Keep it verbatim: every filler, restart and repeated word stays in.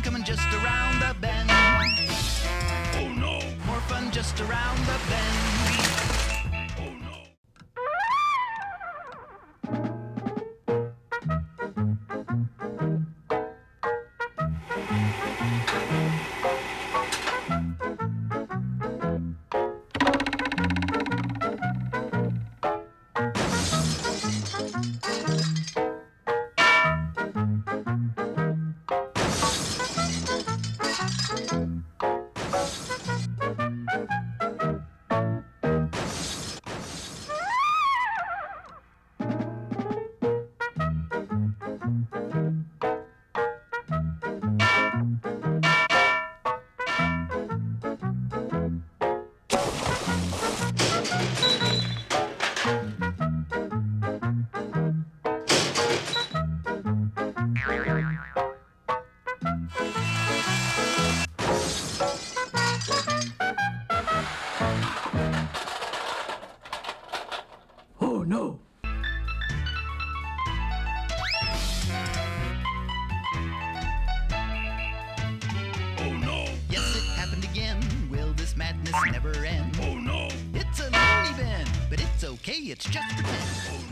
fun coming just around the bend. Oh no! More fun just around the bend. Oh no! Oh no! Oh no! Yes, it happened again. Will this madness never end? Oh no! It's a loony bin, but it's okay, it's just pretend. Oh